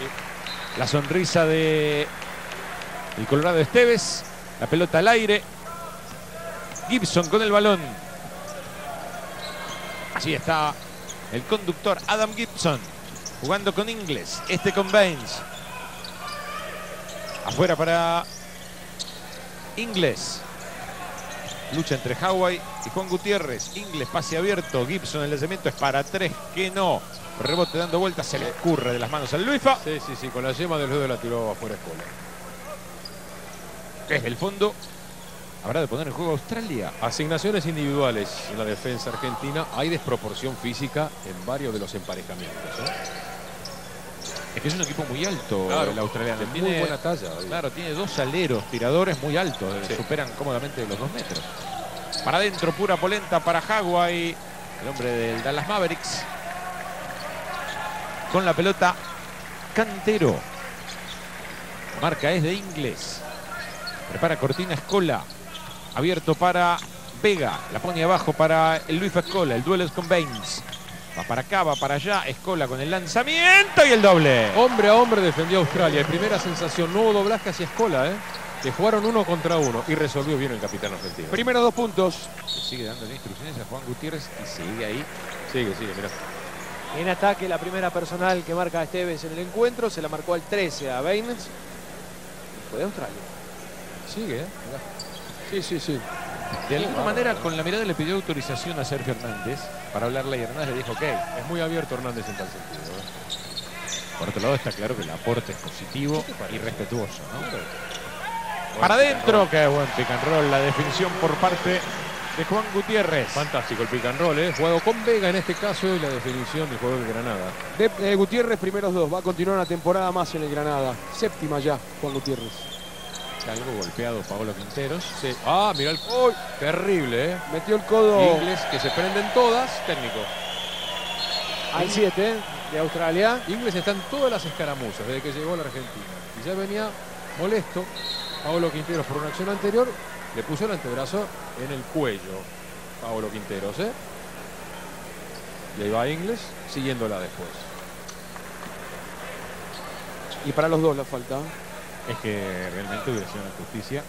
Sí. La sonrisa de el Colorado Esteves. La pelota al aire. Gibson con el balón. Allí está el conductor Adam Gibson. Jugando con Ingles. Este con Baines. Afuera para Ingles. Lucha entre Hawaii y Juan Gutiérrez. Ingles, pase abierto. Gibson, el lanzamiento es para tres. Que no. Rebote dando vueltas. Se le escurre de las manos al Luifa. Sí. Con la yema del dedo la tiró afuera Escola. Desde el fondo. Habrá de poner en juego Australia. Asignaciones individuales en la defensa argentina. Hay desproporción física en varios de los emparejamientos. Es que es un equipo muy alto, claro, el australiano. Tiene muy buena talla. Claro, tiene dos aleros tiradores muy altos. Sí. Superan cómodamente los 2 metros. Para adentro, pura polenta para Hawaii. El hombre del Dallas Mavericks. Con la pelota, Cantero. La marca es de Ingles. Prepara Cortina Escola. Abierto para Vega. La pone abajo para el Luis Escola. El duelo es con Baines. Va para acá, va para allá. Escola con el lanzamiento y el doble. Hombre a hombre defendió Australia. Primera sensación, nuevo doblaje hacia Escola, que jugaron 1 contra 1 y resolvió bien el capitán argentino. Primeros 2 puntos. Sigue dando instrucciones a Juan Gutiérrez y sigue ahí. Sigue, mirá. En ataque, la primera personal que marca Esteves en el encuentro. Se la marcó al 13 a Baines. Fue de Australia. Sigue, mirá. Sí. De alguna manera, con la mirada le pidió autorización a Sergio Hernández para hablarle y Hernández le dijo ok. Es muy abierto Hernández en tal sentido. Por otro lado, está claro que el aporte es positivo y respetuoso, ¿no? Claro. Para adentro, qué buen pick and roll. La definición por parte de Juan Gutiérrez. Fantástico el pick and roll, jugado con Vega en este caso y la definición del juego del Granada. Gutiérrez, primeros 2. Va a continuar una temporada más en el Granada. 7ª ya, Juan Gutiérrez. Algo golpeado Paolo Quinteros. Sí. Ah, mirá el... ¡Uy! Terrible, Metió el codo. Ingles, que se prenden todas. Técnico. Al 7 de Australia. Ingles está en todas las escaramuzas desde que llegó a la Argentina. Y ya venía molesto. Paolo Quinteros por una acción anterior. Le puso el antebrazo en el cuello. Paolo Quinteros, Y ahí va Ingles, siguiéndola después. Y para los dos la falta. Es que realmente hubiera sido una justicia.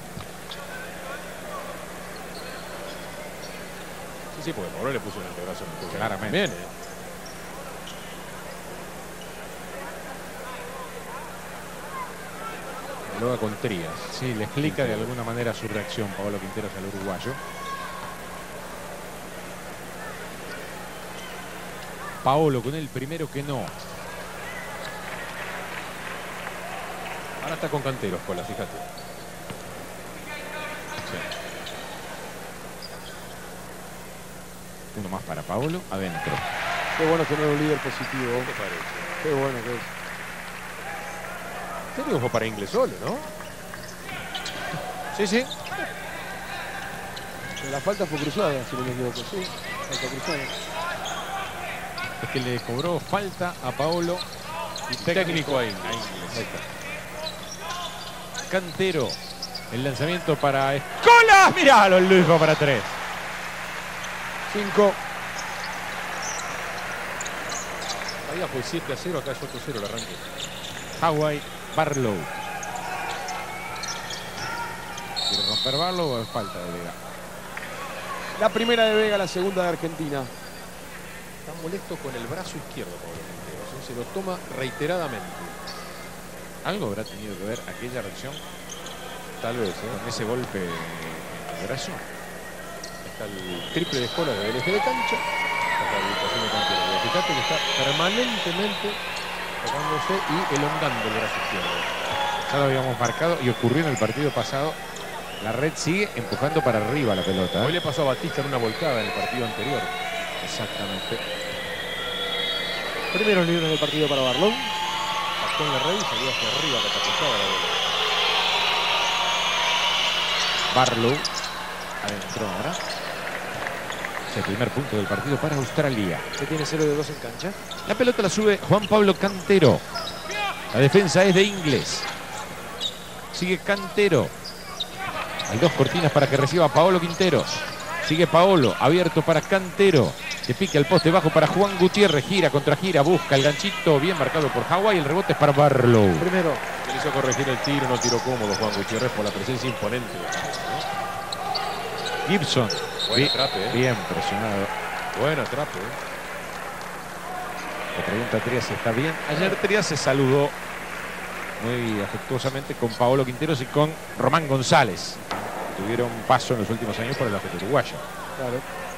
Sí, porque Paolo le puso el antebrazo en el cuello. Claramente. Bien, Luego con Trías. Sí, le explica de alguna manera su reacción Paolo Quinteros al uruguayo. Paolo con el primero que no. Ahora está con Canteros, Cola, fíjate. Sí. Uno más para Paolo, adentro. Qué bueno tener un líder positivo. ¿Qué te parece? Qué bueno que es. Este fue para Ingles solo, ¿no? Sí. La falta fue cruzada, si no me equivoco. Sí, falta cruzada. Es que le cobró falta a Paolo y Técnico a Ingles. Ahí está. Cantero. El lanzamiento para Escola. Miralo, el Luis va para 3. 5. Allá fue 7-0, acá es 8-0 el arranque. Hawaii, Barlow. ¿Quiere romper Barlow o es falta de Vega? La primera de Vega, la segunda de Argentina. Está molesto con el brazo izquierdo, Pablo Quinteros. Se lo toma reiteradamente. ¿Algo habrá tenido que ver aquella reacción Tal vez, con ese golpe de brazo? Está el triple de Escola de eje de cancha. Está la habilitación de Canteros. Fíjate que está permanentemente tocándose y elongando el brazo izquierdo. Ya lo habíamos marcado y ocurrió en el partido pasado. La red sigue empujando para arriba la pelota. Hoy le pasó a Batista en una volcada en el partido anterior. Exactamente. Primeros libros del partido para Barlow. Pasó en la red y salió hacia arriba, catapultaba la bola. Barlow. Adentro ahora. Es el primer punto del partido para Australia. Se tiene 0 de 2 en cancha. La pelota la sube Juan Pablo Cantero. La defensa es de Ingles. Sigue Cantero. Hay 2 cortinas para que reciba Paolo Quinteros. Sigue Paolo, abierto para Cantero. Se pica el poste bajo para Juan Gutiérrez. Gira contra gira. Busca el ganchito. Bien marcado por Hawái. El rebote es para Barlow. Primero. Le hizo corregir el tiro. No tiró cómodo Juan Gutiérrez por la presencia imponente. Gibson. Buen atrape, Bien presionado. Buen atrape. Le pregunta a Trías si está bien. Ayer Trías se saludó muy afectuosamente con Paolo Quinteros y con Román González. Tuvieron paso en los últimos años por el básquet uruguayo. Claro.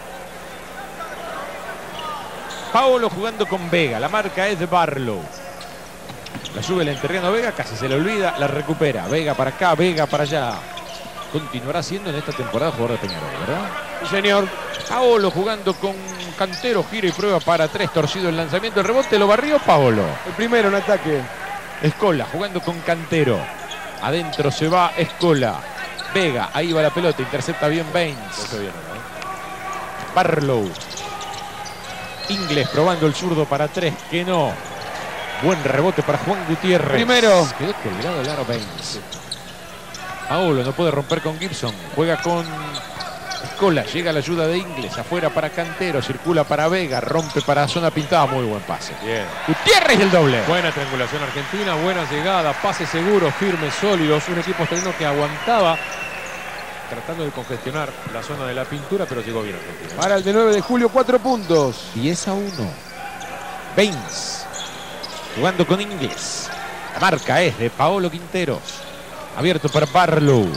Paolo jugando con Vega. La marca es de Barlow. La sube el enterriano Vega. Casi se le olvida. La recupera. Vega para acá. Vega para allá. Continuará siendo en esta temporada jugador de Peñarol, ¿verdad? Sí, señor. Paolo jugando con Cantero. Gira y prueba para 3. Torcido el lanzamiento. El rebote lo barrió Paolo. El primero en ataque. Escola jugando con Cantero. Adentro se va Escola. Vega. Ahí va la pelota. Intercepta bien Baines. Eso bien, Barlow. Ingles probando el zurdo para 3, que no. Buen rebote para Juan Gutiérrez. Primero. Quedó colgado el aro Baines. Paolo no puede romper con Gibson. Juega con Escola. Llega la ayuda de Ingles. Afuera para Cantero. Circula para Vega. Rompe para zona pintada. Muy buen pase. Bien. Gutiérrez el doble. Buena triangulación argentina. Buena llegada. Pases seguros, firmes, sólidos. Un equipo australiano que aguantaba tratando de congestionar la zona de la pintura, pero llegó bien Argentina. Para el de 9 de julio, 4 puntos. 10-1. Baines jugando con Ingles. La marca es de Paolo Quinteros. Abierto para Barlow.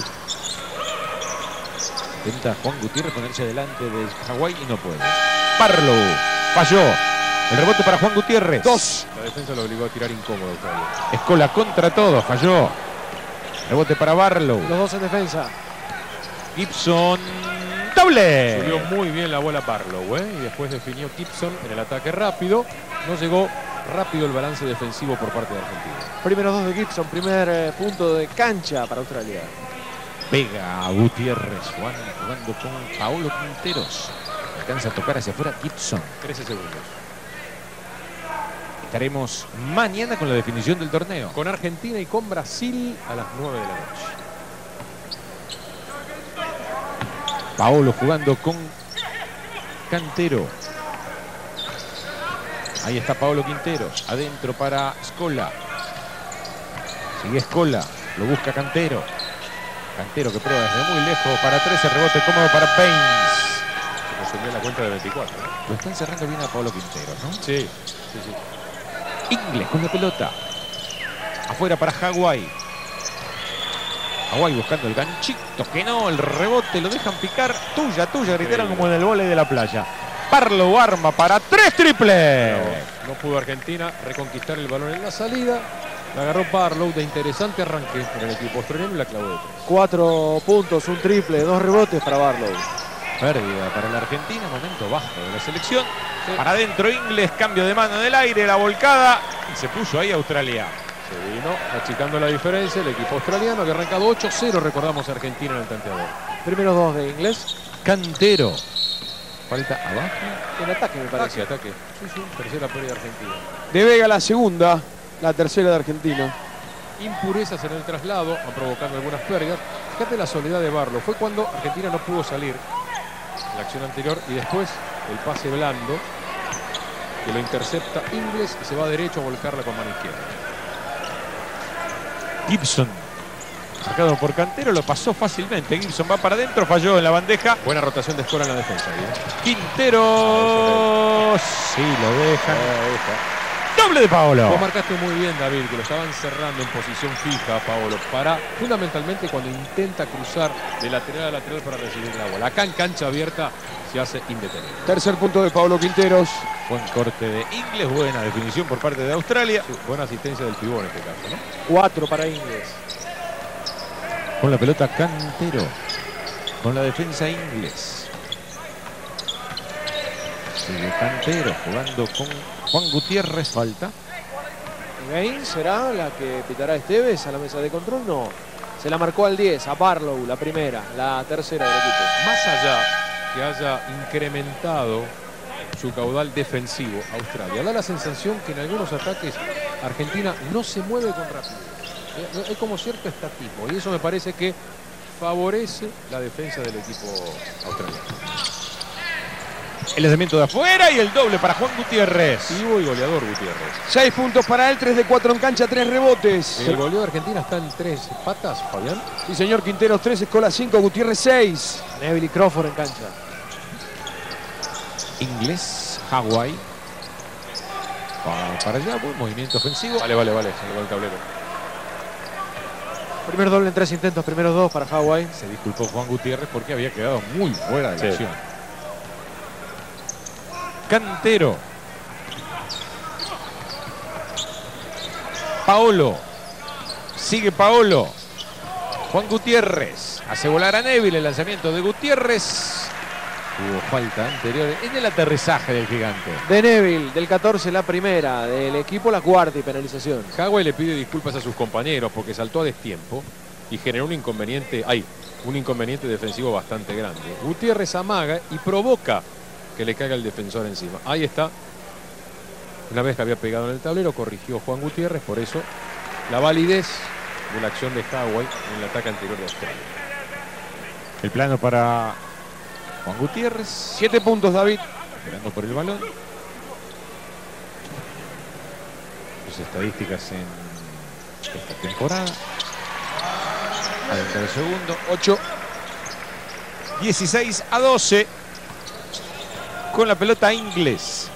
Intenta Juan Gutiérrez ponerse delante de Hawái y no puede. Barlow falló. El rebote para Juan Gutiérrez. 2. La defensa lo obligó a tirar incómodo Australia. Escola contra todo. Falló. Rebote para Barlow. Los dos en defensa. Gibson. Doble. Subió muy bien la bola Barlow, y después definió Gibson en el ataque rápido. No llegó rápido el balance defensivo por parte de Argentina. Primeros 2 de Gibson. Primer punto de cancha para Australia. Vega, Gutiérrez, Juan jugando con Paolo Quinteros. Alcanza a tocar hacia afuera Gibson. 13 segundos. Estaremos mañana con la definición del torneo. Con Argentina y con Brasil a las 9 de la noche. Paolo jugando con Cantero. Ahí está Paolo Quinteros. Adentro para Escola. Sigue Escola. Lo busca Cantero. Cantero que prueba desde muy lejos para 13. Rebote cómodo para Baines. Se subió la cuenta de 24. Lo están cerrando bien a Paolo Quinteros, ¿no? Sí, sí, sí. Ingles con la pelota. Afuera para Hawái. Hawái buscando el ganchito, que no, el rebote lo dejan picar. Tuya, tuya, gritaron como en el vóley de la playa. Barlow arma para 3 triples. No pudo Argentina reconquistar el balón en la salida. La agarró Barlow de interesante arranque en el equipo australiano y la clavó de 3. 4 puntos, un triple, 2 rebotes para Barlow. Pérdida para la Argentina, momento bajo de la selección. Sí. Para adentro Ingles, cambio de mano en el aire, la volcada. Y se puso ahí Australia. Se vino achicando la diferencia el equipo australiano. Había arrancado 8-0, recordamos, Argentina en el tanteador. Primeros 2 de Ingles. Cantero. Falta abajo. En ataque, me parece. Ataque. Sí, sí. Tercera pérdida argentina. De Vega la segunda. La tercera de Argentina. Impurezas en el traslado han provocado algunas pérdidas. Fíjate la soledad de Barlow. Fue cuando Argentina no pudo salir en la acción anterior y después el pase blando que lo intercepta Ingles y se va derecho a volcarla con mano izquierda. Gibson, marcado por Cantero, lo pasó fácilmente. Gibson va para adentro, falló en la bandeja. Buena rotación de Escola en la defensa. Quintero. Sí, lo dejan. Doble de Paolo. Vos marcaste muy bien, David, que lo estaban cerrando en posición fija a Paolo para, fundamentalmente, cuando intenta cruzar de lateral a lateral para recibir la bola. Acá en cancha abierta se hace indetenible. Tercer punto de Paolo Quinteros. Buen corte de Ingles, buena definición por parte de Australia. Sí, buena asistencia del pivot en este caso, ¿no? 4 para Ingles. Con la pelota Cantero. Con la defensa Ingles. Sigue Cantero jugando con Juan Gutiérrez. Falta. Baines será la que pitará Esteves a la mesa de control. No. Se la marcó al 10, a Barlow, la primera, la tercera del equipo. Más allá que haya incrementado su caudal defensivo Australia, da la sensación que en algunos ataques Argentina no se mueve con rapidez. Hay como cierto estatismo y eso me parece que favorece la defensa del equipo australiano. El lanzamiento de afuera y el doble para Juan Gutiérrez. Vivo y goleador Gutiérrez. 6 puntos para él, 3 de 4 en cancha, 3 rebotes. El goleo de Argentina está en 3 patas, Fabián. Sí, señor. Quinteros 3, Escola 5, Gutiérrez 6. Neville y Crawford en cancha. Inglés, Hawái. Para allá, buen movimiento ofensivo. Vale, se le va el tablero. Primer doble en 3 intentos, primeros 2 para Hawái. Se disculpó Juan Gutiérrez porque había quedado muy fuera de la acción. Cantero. Paolo. Sigue Paolo. Juan Gutiérrez. Hace volar a Neville. El lanzamiento de Gutiérrez. Hubo falta anterior en el aterrizaje del gigante. De Neville, del 14 la primera, del equipo la cuarta y penalización. Hawái le pide disculpas a sus compañeros porque saltó a destiempo y generó un inconveniente defensivo bastante grande. Gutiérrez amaga y provoca que le caiga el defensor encima. Ahí está. Una vez que había pegado en el tablero, corrigió Juan Gutiérrez, por eso la validez de la acción de Hawái en el ataque anterior de Australia. El plano para Juan Gutiérrez. 7 puntos, David. Esperando por el balón. Sus estadísticas en esta temporada. Adentro del segundo. 8. 16-12. Con la pelota Inglés.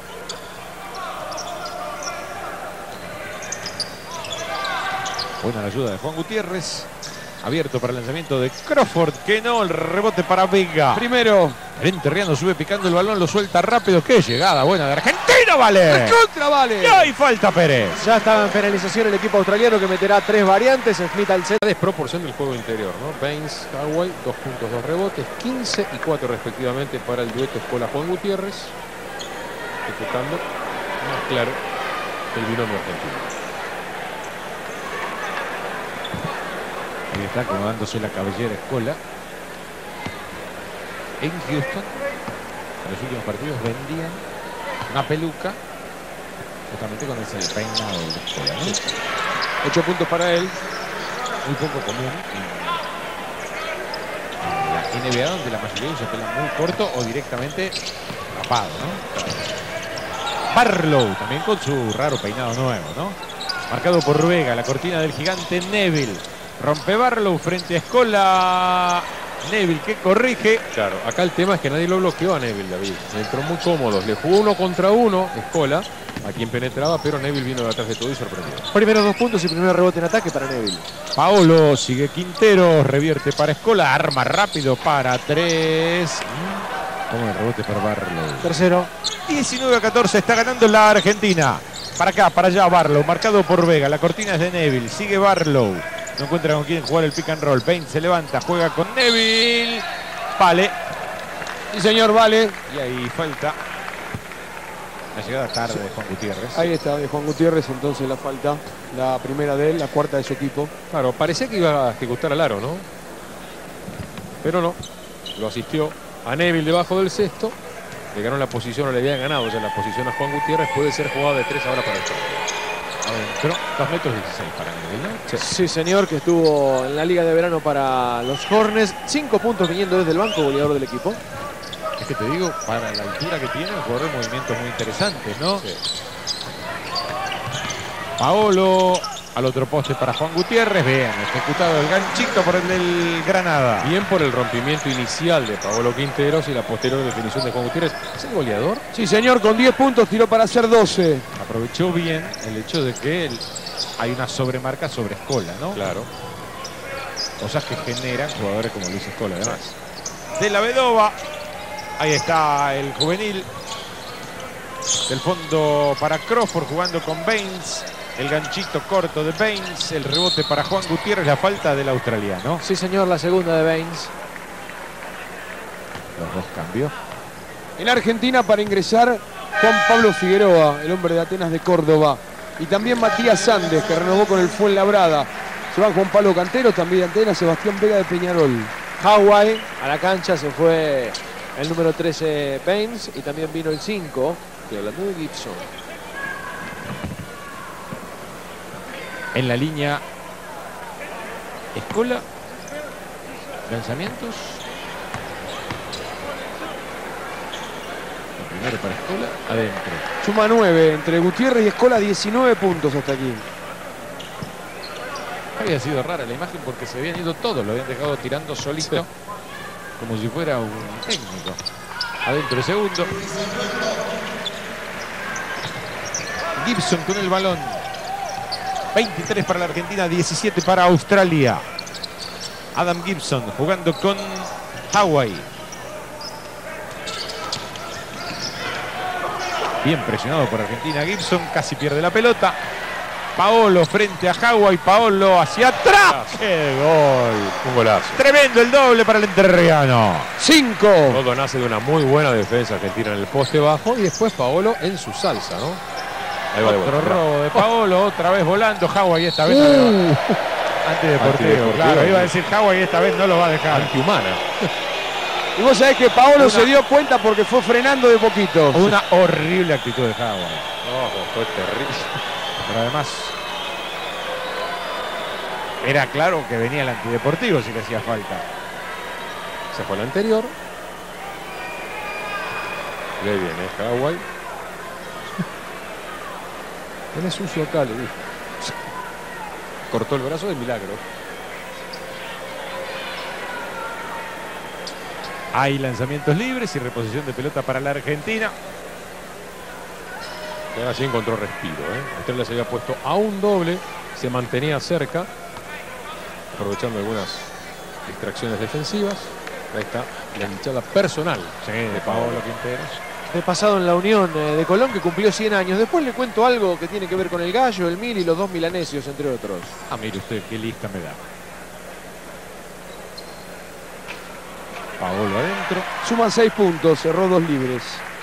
Buena la ayuda de Juan Gutiérrez. Abierto para el lanzamiento de Crawford, que no, el rebote para Vega. Primero. Enterriano sube picando el balón, lo suelta rápido. ¡Qué llegada buena de Argentina, vale! ¡Contra, vale! Y hay falta Pérez. Ya está en penalización el equipo australiano que meterá 3 variantes. Smith al set. La desproporción del juego interior, ¿no? Baines, Hawái, 2 puntos, 2 rebotes, 15 y 4 respectivamente para el dueto Escola Juan Gutiérrez. Ejecutando más claro el binomio argentino. Ahí está acomodándose la cabellera Escola. En Houston, en los últimos partidos vendían una peluca justamente con ese peinado de Escola, ¿no? 8 puntos para él. Muy poco común en la NBA, donde la mayoría usa pelo muy corto o directamente rapado, ¿no? Barlow también con su raro peinado nuevo, ¿no? Marcado por Vega, la cortina del gigante Neville. Rompe Barlow frente a Escola. Neville que corrige. Claro, acá el tema es que nadie lo bloqueó a Neville, David. Entró muy cómodos. Le jugó 1 contra 1, Escola, a quien penetraba, pero Neville vino de atrás de todo y sorprendió. Primeros 2 puntos y primer rebote en ataque para Neville. Paolo sigue Quintero, revierte para Escola, arma rápido para 3. Toma el rebote para Barlow. Tercero. 19-14, está ganando la Argentina. Para acá, para allá Barlow, marcado por Vega. La cortina es de Neville, sigue Barlow. No encuentra con quién jugar el pick and roll. Baines se levanta, juega con Neville. Vale. Sí, señor, vale. Y ahí falta la llegada tarde de Juan Gutiérrez. Ahí está, de Juan Gutiérrez, entonces la falta. La primera de él, la cuarta de su equipo. Claro, parecía que iba a ejecutar al aro, ¿no? Pero no. Lo asistió a Neville debajo del cesto. Le ganó la posición, o le había ganado ya la posición a Juan Gutiérrez. Puede ser jugada de 3 ahora para el campo. Adentro, 2 metros 16 para Neville, ¿no? Sí, señor, que estuvo en la Liga de Verano para los Hornets. 5 puntos viniendo desde el banco, goleador del equipo. Es que te digo, para la altura que tiene, el jugador de movimientos muy interesantes, ¿no? Sí. Paolo al otro poste para Juan Gutiérrez. Bien, ejecutado el ganchito por el del Granada. Bien por el rompimiento inicial de Paolo Quinteros y la posterior definición de Juan Gutiérrez. ¿Es el goleador? Sí, señor, con 10 puntos tiró para hacer 12. Aprovechó bien el hecho de que hay una sobremarca sobre Escola, ¿no? Claro. Cosas que generan jugadores como Luis Escola, además. De la Vedova. Ahí está el juvenil. Del fondo para Crawford jugando con Baines. El ganchito corto de Baines. El rebote para Juan Gutiérrez. La falta del australiano. Sí, señor, la segunda de Baines. Los 2 cambios. En Argentina para ingresar Juan Pablo Figueroa, el hombre de Atenas de Córdoba. Y también Matías Sandes, que renovó con el Fuenlabrada. Se va Juan Pablo Cantero, también de Atenas, Sebastián Vega de Peñarol. Hawái a la cancha se fue el número 13 Baines y también vino el 5, estoy hablando de Gibson. En la línea Escola. Lanzamientos. primero para Escola, adentro. Suma 9, entre Gutiérrez y Escola 19 puntos hasta aquí. Había sido rara la imagen porque se habían ido todos, lo habían dejado tirando solito, sí, como si fuera un técnico. Adentro el segundo. Gibson con el balón. 23 para la Argentina, 17 para Australia. Adam Gibson jugando con Hawái. Bien presionado por Argentina Gibson, casi pierde la pelota. Paolo frente a Hawái, Paolo hacia atrás. ¡Qué gol! Un golazo. Tremendo el doble para el entrerriano. 5. Todo nace de una muy buena defensa argentina en el poste bajo y después Paolo en su salsa, ¿no? Ahí va, Otro robo de Paolo, otra vez volando. Hawái esta vez antideportivo. Claro, iba a decir Hawái esta vez no lo va a dejar. Antihumana. Y vos sabés que Paolo se dio cuenta porque fue frenando de poquito. Una horrible actitud de Hawái. Oh, fue terrible. Pero además era claro que venía el antideportivo si le hacía falta. Se fue el anterior. Le viene Hawái. Tiene sucio acá, le dijo. Cortó el brazo de milagro. Hay lanzamientos libres y reposición de pelota para la Argentina. Y ahora sí encontró respiro, Australia se había puesto a un doble, se mantenía cerca, aprovechando algunas distracciones defensivas. Ahí está la hinchada personal, sí, de Paolo Quinteros. He pasado en la Unión de Colón, que cumplió 100 años. Después le cuento algo que tiene que ver con el Gallo, el Mil y los dos milanesios, entre otros. Ah, mire usted qué lista me da. Paolo adentro. Suman 6 puntos, cerró 2 libres.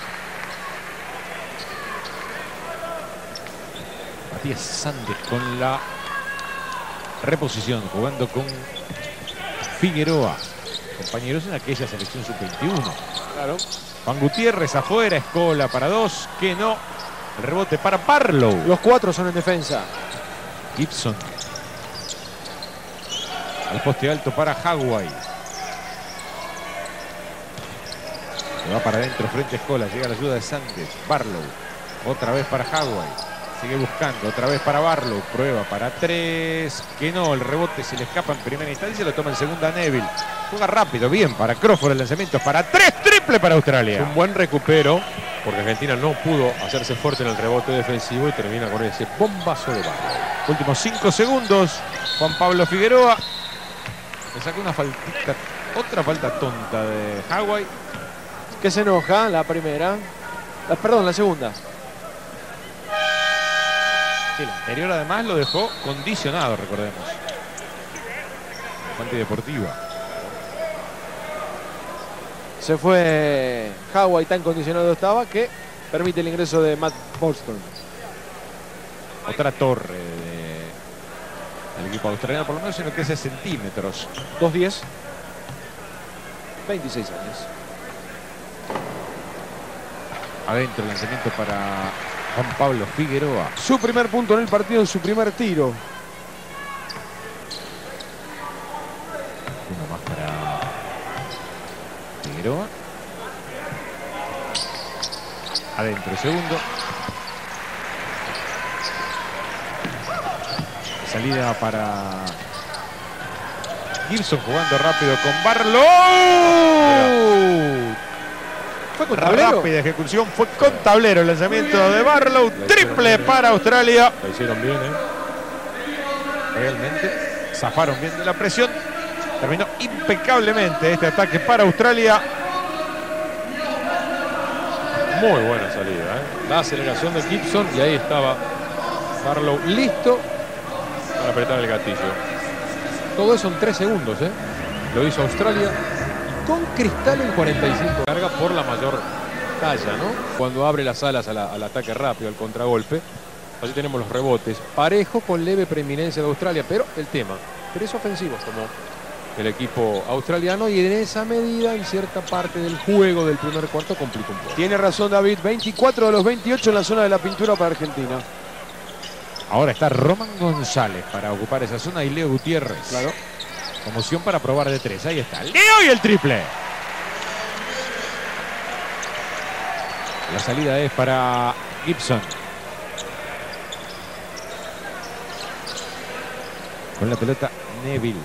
Matías Sández con la reposición, jugando con Figueroa. Compañeros en aquella selección sub-21. Claro. Juan Gutiérrez afuera, Escola para 2, que no. El rebote para Barlow. Los 4 son en defensa. Gibson. Al poste alto para Hawái. Se va para adentro frente a Escola. Llega la ayuda de Sánchez. Barlow. Otra vez para Hawái. Sigue buscando. Otra vez para Barlow. Prueba para 3. Que no. El rebote se le escapa en primera instancia. Lo toma en segunda Neville. Juega rápido. Bien para Crawford. El lanzamiento para 3. Triple para Australia. Un buen recupero. Porque Argentina no pudo hacerse fuerte en el rebote defensivo y termina con ese bombazo de Barlow. Últimos 5 segundos. Juan Pablo Figueroa. Le saca una faltita. Otra falta tonta de Hawái. Que se enoja, la primera. Perdón, la segunda. Sí, la anterior además lo dejó condicionado, recordemos. Antideportiva. Se fue Hawái, tan condicionado estaba que permite el ingreso de Matt Boston. Otra torre del equipo australiano, por lo menos en lo que es de centímetros. 2-10. 26 años. Adentro el lanzamiento para Juan Pablo Figueroa. Su primer punto en el partido en su primer tiro. Uno más para Figueroa. Adentro el segundo. Salida para Gibson jugando rápido con Barlow. ¿Fue con tablero? Rápida ejecución, fue con tablero el lanzamiento de Barlow. Triple para Australia. Lo hicieron bien, Realmente zafaron bien de la presión. Terminó impecablemente este ataque para Australia. Muy buena salida, La aceleración de Gibson y ahí estaba Barlow listo para apretar el gatillo. Todo eso en 3 segundos, Lo hizo Australia con cristal en 45. Carga por la mayor talla, Cuando abre las alas al ataque rápido, al contragolpe. Allí tenemos los rebotes. Parejo con leve preeminencia de Australia, pero el tema. 3 ofensivos como el equipo australiano y en esa medida, en cierta parte del juego del primer cuarto, complica un poco. Tiene razón David. 24 de los 28 en la zona de la pintura para Argentina. Ahora está Román González para ocupar esa zona y Leo Gutiérrez. Claro. Conmoción para probar de 3. Ahí está. Leo y el triple. La salida es para Gibson. Con la pelota Neville.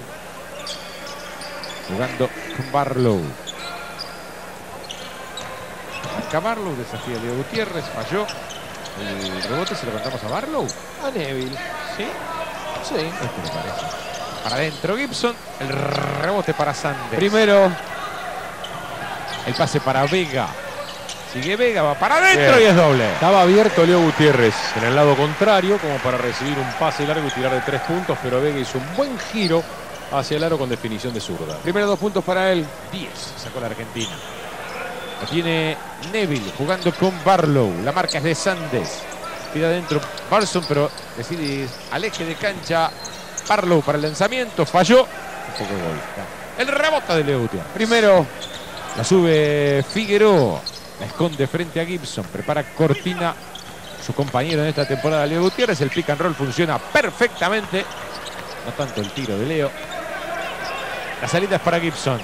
Jugando con Barlow. Acá Barlow desafía a Leo Gutiérrez. Falló. El rebote se lo contamos a Barlow. A Neville. ¿Sí? Sí. Esto me parece. Para adentro Gibson. El rebote para Sanders. Primero. El pase para Vega. Sigue Vega, va para adentro. Bien. Y es doble. Estaba abierto Leo Gutiérrez en el lado contrario como para recibir un pase largo y tirar de 3 puntos, pero Vega hizo un buen giro hacia el aro con definición de zurda. Primero 2 puntos para él. 10 sacó la Argentina. Lo tiene Neville jugando con Barlow. La marca es de Sanders. Tira adentro Barson, pero decide al eje de cancha. Barlow para el lanzamiento. Falló. Un poco egoísta. El rebote de Leo Gutiérrez. Primero. La sube Figueroa. La esconde frente a Gibson. Prepara Cortina. Su compañero en esta temporada, Leo Gutiérrez. El pick and roll funciona perfectamente. No tanto el tiro de Leo. La salida es para Gibson.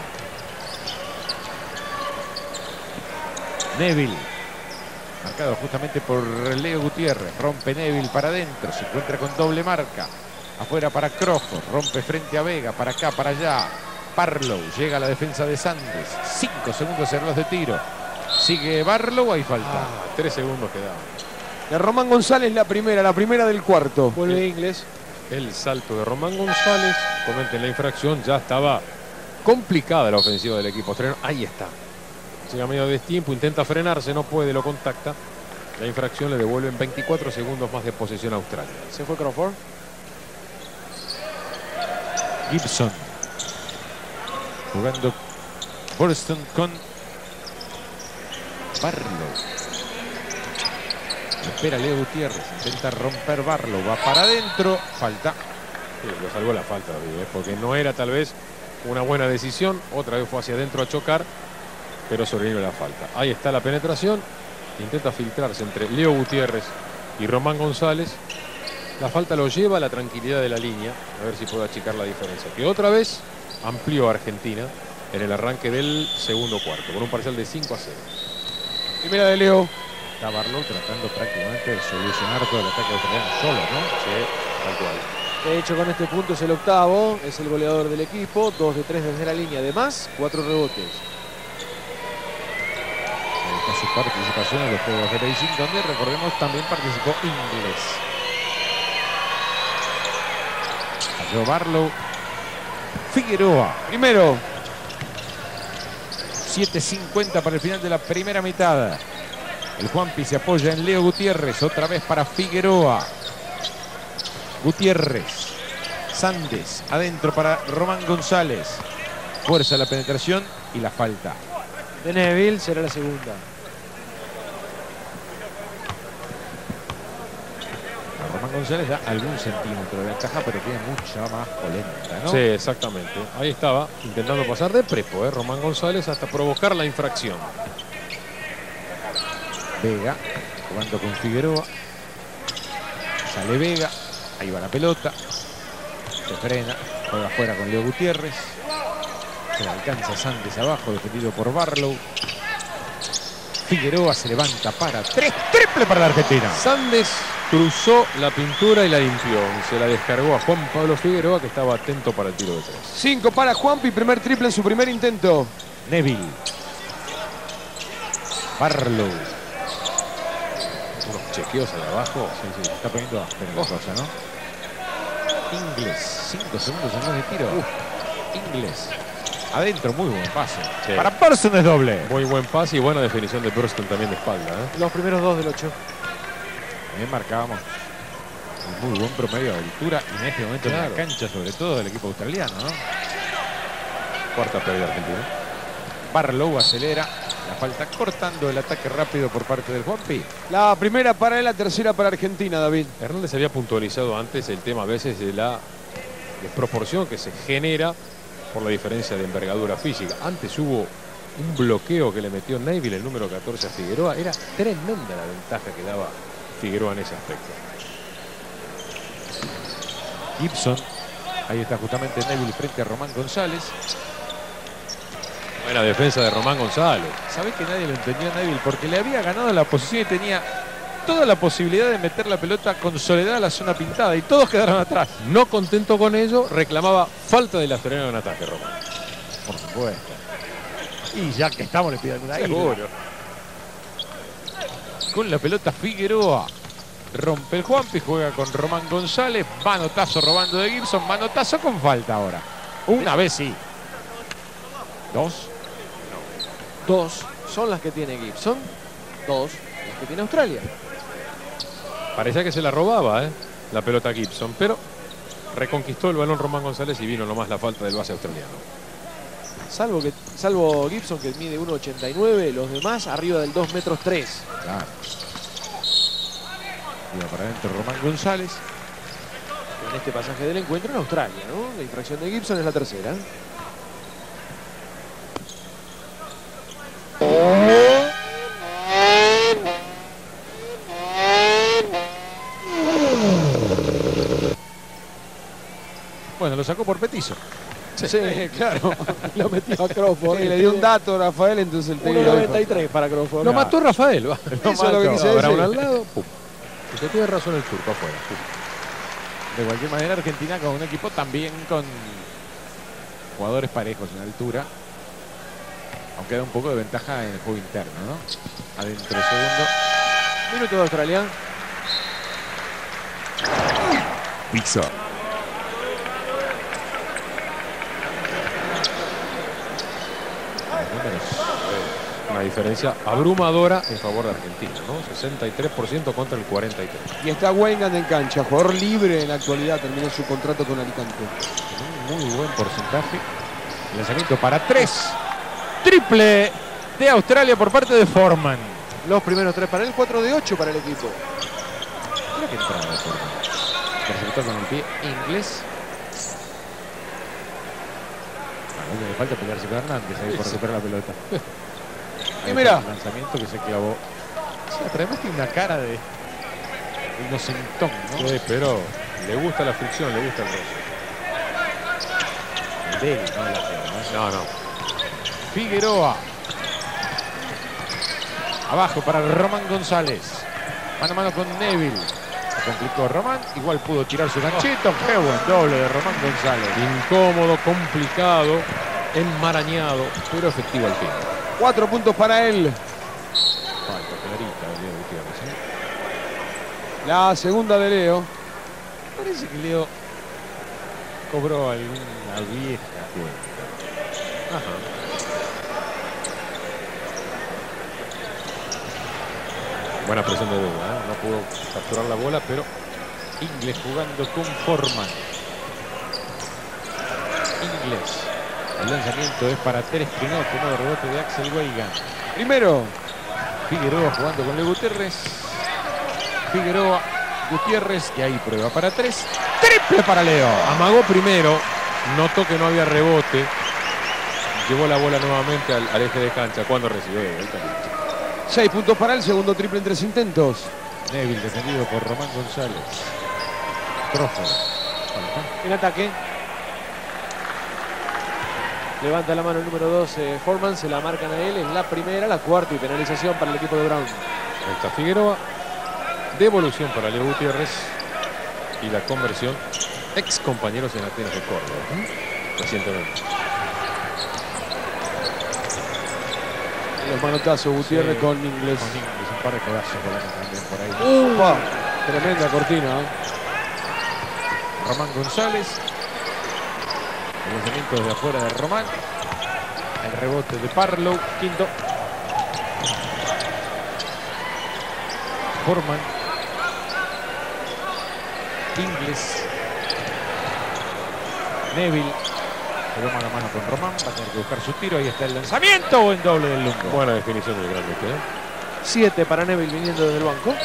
Neville. Marcado justamente por Leo Gutiérrez. Rompe Neville para adentro. Se encuentra con doble marca. Afuera para Crawford. Rompe frente a Vega. Para acá, para allá. Barlow. Llega a la defensa de Sanders. 5 segundos en los de tiro. Sigue Barlow. Hay falta. 3 segundos quedaban. De Román González la primera del cuarto. Vuelve Ingles. El salto de Román González. Comenten la infracción. Ya estaba complicada la ofensiva del equipo australiano. Ahí está. Llega a medio destiempo. Intenta frenarse. No puede. Lo contacta. La infracción le devuelven 24 segundos más de posesión a Australia. Se fue Crawford. Gibson. Jugando Burston con Barlow. Espera Leo Gutiérrez. Intenta romper Barlow. Va para adentro. Falta. Sí, lo salvó la falta, David, porque no era tal vez una buena decisión. Otra vez fue hacia adentro a chocar, pero sobrevino la falta. Ahí está la penetración. Intenta filtrarse entre Leo Gutiérrez y Román González. La falta lo lleva a la tranquilidad de la línea. A ver si puede achicar la diferencia. Que otra vez amplió Argentina en el arranque del segundo cuarto, con un parcial de 5-0. Primera de Leo. Está Barlow tratando prácticamente de solucionar todo el ataque australiano solo, ¿no? Sí, tal cual. De hecho, con este punto es el octavo, es el goleador del equipo, 2 de 3 desde la línea, además 4 rebotes. Ahí está su participación en los Juegos de Beijing, donde recordemos también participó Ingles. Falló Barlow. Figueroa. Primero. 7:50 para el final de la primera mitad. El Juanpi se apoya en Leo Gutiérrez. Otra vez para Figueroa. Gutiérrez. Sanders. Adentro para Román González. Fuerza la penetración y la falta. De Neville será la segunda. Román González da algún centímetro de ventaja, pero tiene mucha más polenta, ¿no? Sí, exactamente. Ahí estaba intentando pasar de prepo, Román González, hasta provocar la infracción. Vega jugando con Figueroa. Sale Vega. Ahí va la pelota. Se frena. Juega afuera con Leo Gutiérrez. Se alcanza Sanders abajo, defendido por Barlow. Figueroa se levanta para 3. Triple para la Argentina. Sanders cruzó la pintura y la limpió. Y se la descargó a Juan Pablo Figueroa, que estaba atento para el tiro de 3. 5 para Juanpi. Primer triple en su primer intento. Neville. Barlow. Unos chequeos ahí abajo. Sí, sí, está poniendo áspera la cosa, ¿no? Ingles. 5 segundos en los de tiro. Ingles. Adentro, muy buen pase. Sí. Para Parsons es doble. Muy buen pase y buena definición de Burston también de espalda. Los primeros 2 del 8. También marcábamos un muy buen promedio de altura y en este momento en la cancha, sobre todo del equipo australiano, ¿no? Cuarta pérdida argentina. Barlow acelera. La falta cortando el ataque rápido por parte del Juanpi. La primera para él, la tercera para Argentina, David. Hernández había puntualizado antes el tema a veces de la desproporción que se genera por la diferencia de envergadura física. Antes hubo un bloqueo que le metió Neville, el número 14 a Figueroa. Era tremenda la ventaja que daba Figueroa en ese aspecto. Gibson. Ahí está justamente Neville frente a Román González. Buena defensa de Román González. Sabés que nadie lo entendió a Neville porque le había ganado la posición y tenía toda la posibilidad de meter la pelota con soledad a la zona pintada y todos quedaron atrás. No contento con ello, reclamaba falta del australiano en ataque, Román. Por supuesto. Y ya que estamos le pido una isla. Seguro. Con la pelota Figueroa. Rompe el Juanpi, juega con Román González. Manotazo robando de Gibson. Manotazo con falta ahora. Una vez sí. Dos. Dos son las que tiene Gibson. Dos las que tiene Australia. Parecía que se la robaba, la pelota Gibson, pero reconquistó el balón Román González y vino nomás la falta del base australiano. Salvo Gibson, que mide 1,89, los demás arriba del 2,3 metros. Claro. Iba para adentro Román González. En este pasaje del encuentro en Australia, ¿no? La infracción de Gibson es la tercera. Bueno, lo sacó por petizo. Sí, claro. Lo metió a Crawford. Sí, le dio un dato a Rafael, entonces el técnico. 1,93 para Crawford. Lo mató Rafael. Va. Eso es lo que quise decir. Brown al lado, pum. Y se tiene razón el turco afuera. Pum. De cualquier manera, Argentina con un equipo también con jugadores parejos en altura. Aunque da un poco de ventaja en el juego interno, ¿no? Adentro segundo. Minuto de Australia. Pizza. Una diferencia abrumadora en favor de Argentina, ¿no? 63% contra el 43%. Y está Weingand en cancha, jugador libre en la actualidad, terminó su contrato con Alicante. Con un muy buen porcentaje. Lanzamiento para 3. Triple de Australia por parte de Foreman. Los primeros 3 para él, 4 de 8 para el equipo. Mira que entrada de Foreman. Interceptó con el pie inglés. A uno le falta pelearse con Hernández ahí por recuperar la pelota. Y mira. El lanzamiento que se clavó. Sí, además tiene una cara de inocentón, ¿no? Sí, pero le gusta la fricción, le gusta el roce. Débil, no la pega, ¿no? No. Figueroa. Abajo para Román González. Mano a mano con Neville. Se complicó Román. Igual pudo tirar su ganchito. Qué buen doble de Román González. Incómodo, complicado, enmarañado, pero efectivo al fin. 4 puntos para él. Falta clarita de Leo Gutiérrez, ¿eh? La segunda de Leo. Parece que Leo cobró alguna vieja cuenta. Ajá. Buena presión de Vega, ¿eh? No pudo capturar la bola, pero Ingles jugando con Foreman. Ingles. El lanzamiento es para Teres que no, tomó rebote de Axel Weigand. Primero. Figueroa jugando con Leo Gutiérrez. Figueroa, Gutiérrez, que ahí prueba para 3. Triple para Leo. amagó primero, notó que no había rebote, llevó la bola nuevamente al eje de cancha cuando recibió de vuelta. 6 puntos para él, segundo triple en 3 intentos. Neville defendido por Román González. Crawford. En ataque. Levanta la mano el número 2, Foreman, se la marcan a él, es la primera, la cuarta y penalización para el equipo de Brown. Ahí está Figueroa, devolución para Leo Gutiérrez y la conversión, ex compañeros en Atenas de Córdoba, recientemente. Los manotazos Gutiérrez Sí, con Ingles. Con Ingles, un par de codazos volando también por ahí. Upa, tremenda cortina. Román González. El lanzamiento desde afuera de Román. El rebote de Parlow. Quinto. Foreman. Ingles. Neville. Quedó mano a mano con Román. Va a tener que buscar su tiro. Ahí está el lanzamiento. Buen doble del Lungo. Buena definición del grande, 7 para Neville viniendo desde el banco.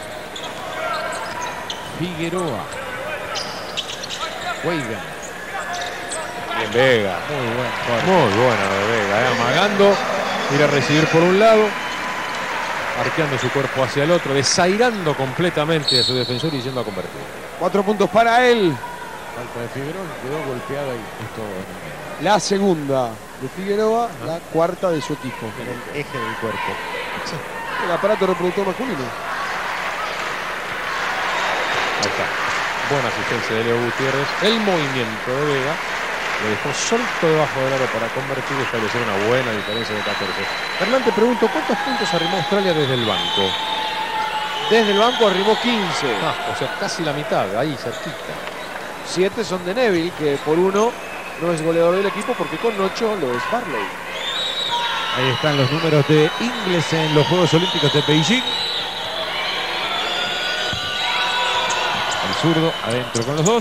Figueroa. Weigand. Bien Vega. Muy buen corte. Muy buena de Vega, amagando, ir a recibir por un lado, arqueando su cuerpo hacia el otro, desairando completamente a su defensor y yendo a convertir. 4 puntos para él. Falta de Figueroa, que quedó golpeado ahí. Esto en el medio. La segunda de Figueroa, la cuarta de su equipo. En el eje del cuerpo. El aparato reproductor masculino. Ahí está. Buena asistencia de Leo Gutiérrez. El movimiento de Vega lo dejó solto debajo del aro para convertir y establecer una buena diferencia de 14. Hernán, te pregunto, ¿cuántos puntos arrimó Australia desde el banco? Desde el banco arrimó 15. O sea, casi la mitad, ahí cerquita. 7 son de Neville, que por 1 no es goleador del equipo, porque con 8 lo es Barlow. Ahí están los números de Ingles en los Juegos Olímpicos de Beijing. El zurdo adentro con los dos.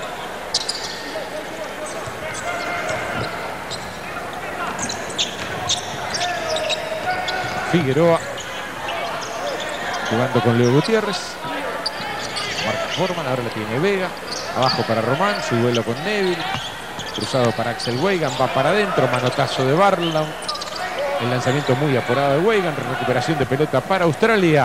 Figueroa jugando con Leo Gutiérrez. Marca Forman, ahora la tiene Vega. Abajo para Román, su duelo con Neville. Cruzado para Axel Weigand, va para adentro, manotazo de Barlow. El lanzamiento muy apurado de Weigand, recuperación de pelota para Australia.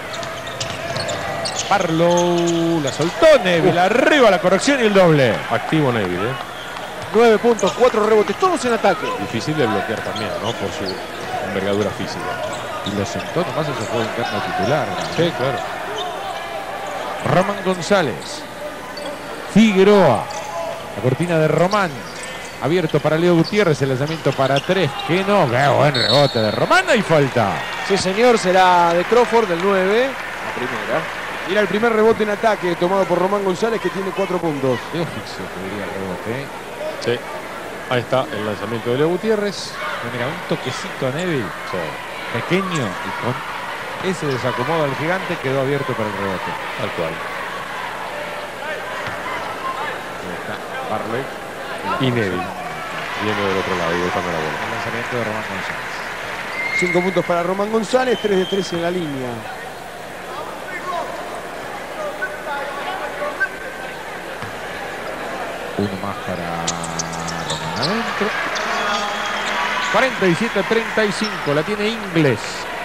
Barlow la soltó, Neville arriba, la corrección y el doble. Activo Neville, 9 puntos, 4 rebotes, todos en ataque. Difícil de bloquear también, ¿no? Por su envergadura física. Y lo sentó nomás en su juego interno titular, ¿no? Sí, claro. Román González. Figueroa. La cortina de Román. Abierto para Leo Gutiérrez. El lanzamiento para 3. Que no. Qué buen rebote de Román. Hay falta. Sí, señor, será de Crawford, del 9. La primera. Era el primer rebote en ataque tomado por Román González, que tiene 4 puntos. Qué oficio que diría el rebote, ¿eh? Sí. Ahí está el lanzamiento de Leo Gutiérrez. Mira, un toquecito a Neville. Sí. Pequeño. Y con ese desacomodo al gigante quedó abierto para el rebote. Tal cual. Ahí está Barlow. Y Neville. Viendo del otro lado y buscando la bola. El lanzamiento de Román González. 5 puntos para Román González, 3 de 3 en la línea. Uno más para Román adentro. 47-35, la tiene Ingles.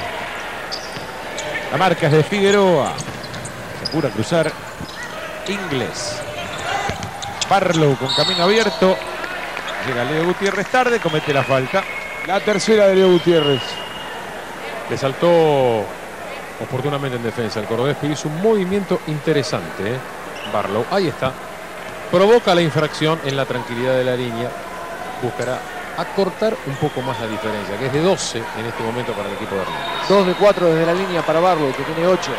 La marca es de Figueroa. Se apura a cruzar Ingles. Barlow con camino abierto. Llega Leo Gutiérrez tarde, comete la falta. La tercera de Leo Gutiérrez. Le saltó oportunamente en defensa el cordobés, pero hizo un movimiento interesante, Barlow. Ahí está. Provoca la infracción en la tranquilidad de la línea. Buscará acortar un poco más la diferencia, que es de 12 en este momento para el equipo de Hernández. 2 de 4 desde la línea para Barlow, que tiene 8.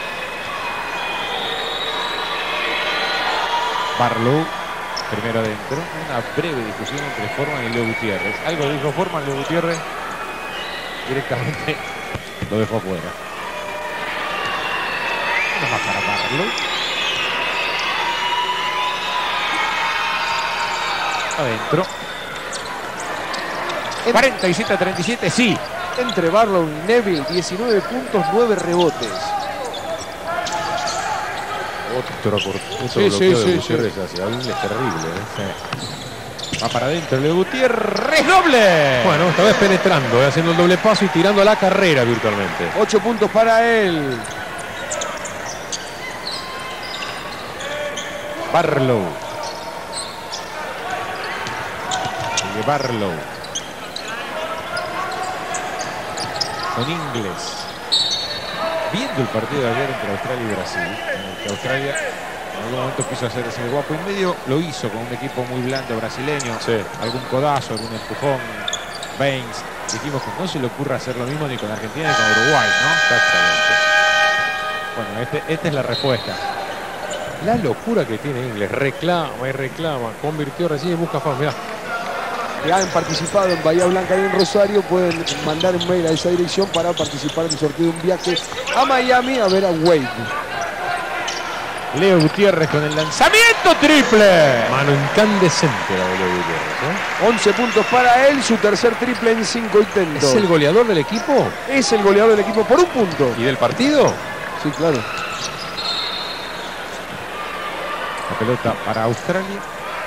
Barlow, primero adentro. Una breve discusión entre Forman y Leo Gutiérrez. Algo dijo Forman, Leo Gutiérrez directamente lo dejó afuera. Uno más para Barlow. Adentro. 47-37, sí. Entre Barlow y Neville, 19 puntos, 9 rebotes. Otro Sí, bloqueo sí, de sí, Gutiérrez hacia Ingles, es terrible. Sí. Va para adentro Leo Gutiérrez, doble. Bueno, esta vez penetrando, haciendo el doble paso y tirando a la carrera virtualmente. 8 puntos para él. Barlow. Sigue Barlow. Con Ingles. Viendo el partido de ayer entre Australia y Brasil, en el que Australia en algún momento quiso hacer ese guapo y medio, lo hizo con un equipo muy blando brasileño. Sí. Algún codazo, algún empujón. Baines. Dijimos que no se le ocurra hacer lo mismo ni con Argentina ni con Uruguay, ¿no? Exactamente. Bueno, esta es la respuesta. La locura que tiene Ingles, reclama y reclama, convirtió recién y busca fama. Mirá, Que han participado en Bahía Blanca y en Rosario pueden mandar un mail a esa dirección para participar en el sorteo de un viaje a Miami a ver a Wade. Leo Gutiérrez con el lanzamiento triple. mano incandescente la de Leo Gutiérrez, 11 puntos para él, su tercer triple en 5 intentos. ¿Es el goleador del equipo Es el goleador del equipo por un punto. y del partido? Sí, claro. La pelota para Australia.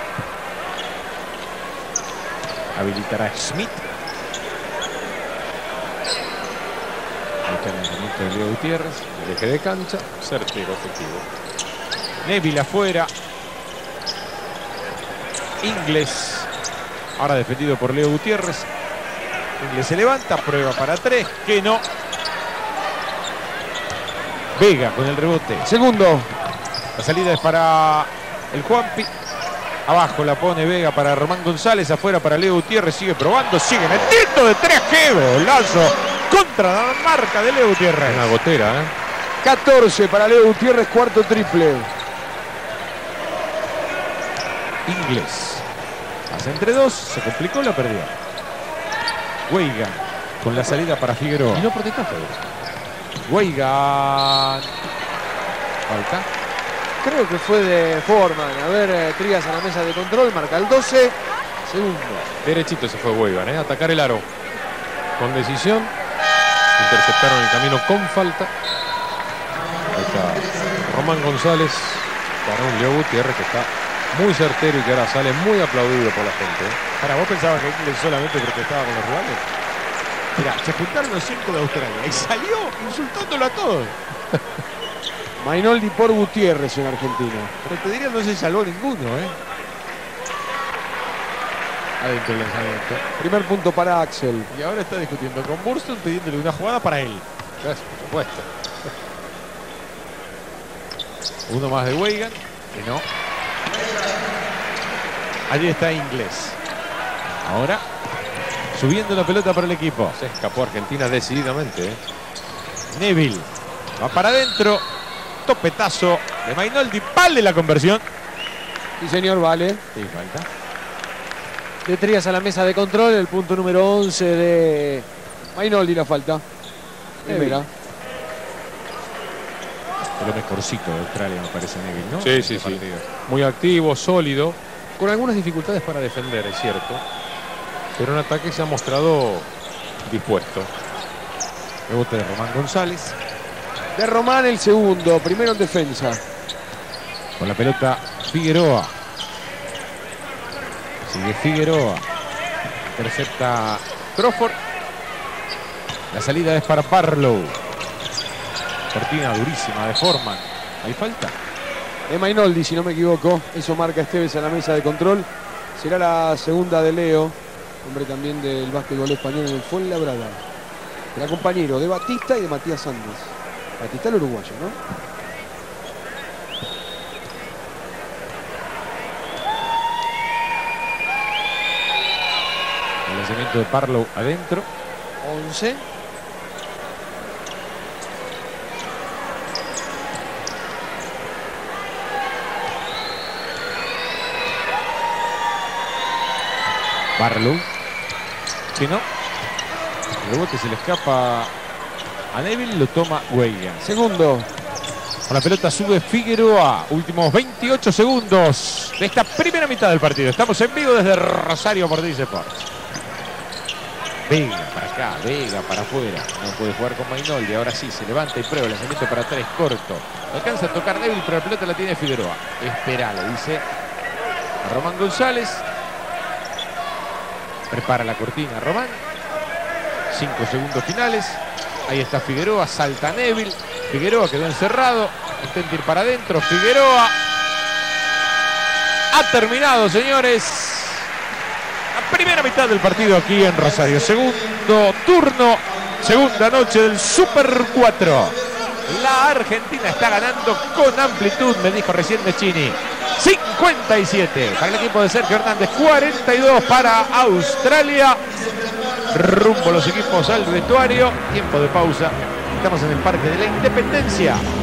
Habilitará Smith. Ahí está el lanzamiento de Leo Gutiérrez. El eje de cancha, certero, efectivo. Neville afuera. Ingles. Ahora defendido por Leo Gutiérrez. Ingles se levanta, prueba para 3, que no. Vega con el rebote. Segundo. La salida es para el Juanpi. Abajo la pone Vega para Román González. Afuera para Leo Gutiérrez. Sigue probando. Sigue metiendo de 3. ¡Qué golazo! Contra la marca de Leo Gutiérrez. Una gotera, ¿eh? 14 para Leo Gutiérrez, cuarto triple. Ingles. Hace entre 2. Se complicó, la perdió. Weigan con la salida para Figueroa. Y no protestaste. Weigan. Falta. Creo que fue de Foreman. A ver, Trías a la mesa de control, marca el 12. Segundo. Derechito se fue Weigan, ¿eh? Atacar el aro. Con decisión. Interceptaron el camino con falta. Ahí está Román González para un Leo Gutiérrez que está muy certero y que ahora sale muy aplaudido por la gente, ¿eh? Para vos pensabas que Ingles solamente protestaba con los rivales. Mirá, se juntaron los 5 de Australia y salió insultándolo a todos. Mainoldi por Gutiérrez en Argentina. Pero te diría no se salvó ninguno, ¿eh? Adentro el lanzamiento. Primer punto para Axel. Y ahora está discutiendo con Burston pidiéndole una jugada para él. Por supuesto. Uno más de Weigan, que no. Allí está Ingles. Ahora subiendo la pelota para el equipo. Se escapó Argentina decididamente, ¿eh? Neville va para adentro. Topetazo de Mainoldi. Vale la conversión. Sí, señor, vale. Sí, falta. De Trías a la mesa de control, el punto número 11 de Mainoldi la falta. Primera. De lo mejorcito de Australia, me parece, Neville, ¿no? Sí, sí, sí. Muy activo, sólido. Con algunas dificultades para defender, es cierto. Pero en ataque se ha mostrado dispuesto. Rebote de Román González. De Román el segundo, primero en defensa. Con la pelota Figueroa. Sigue Figueroa. Intercepta Crawford. La salida es para Barlow. Cortina durísima de Foreman. ¿Hay falta? De Mainoldi, si no me equivoco. Eso marca Esteves a la mesa de control. Será la segunda de Leo, hombre también del básquetbol español en el Fuenlabrada. Era compañero de Batista y de Matías Sandes. Batista el uruguayo, ¿no? El lanzamiento de Barlow adentro. 11. Barlow. Que no. El rebote se le escapa a Neville. Lo toma Weigan. Segundo. Con la pelota sube Figueroa. Últimos 28 segundos de esta primera mitad del partido. Estamos en vivo desde Rosario por Dice Sports. Vega para acá, Vega para afuera. No puede jugar con Mainoldi. Ahora sí, se levanta y prueba el lanzamiento para 3, corto. Alcanza a tocar Neville, pero la pelota la tiene Figueroa. Espera, le dice a Román González. Prepara la cortina Román. 5 segundos finales. Ahí está Figueroa, salta Neville. Figueroa quedó encerrado. Intenta ir para adentro. Figueroa. Ha terminado, señores. La primera mitad del partido aquí en Rosario. Segundo turno. Segunda noche del Super 4. La Argentina está ganando con amplitud, me dijo recién Mechini. 57 para el equipo de Sergio Hernández. 42 para Australia. Rumbo los equipos al vestuario. Tiempo de pausa. Estamos en el Parque de la Independencia.